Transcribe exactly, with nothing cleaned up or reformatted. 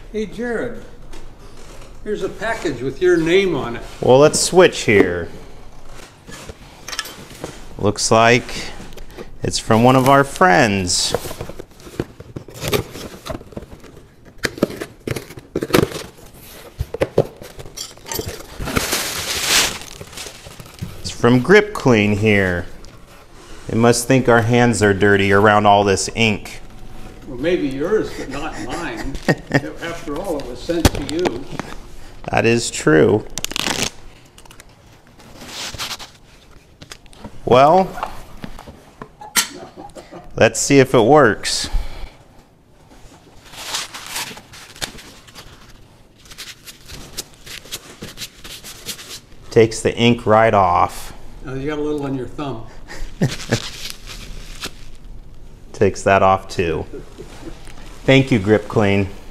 Hey Jared, here's a package with your name on it. Well, let's switch here. Looks like it's from one of our friends. It's from Grip Clean here. They must think our hands are dirty around all this ink. Well, maybe yours, but not mine. After all, it was sent to you. That is true. Well, let's see if it works. Takes the ink right off. Oh, you got a little on your thumb. Takes that off too. Thank you, Grip Clean.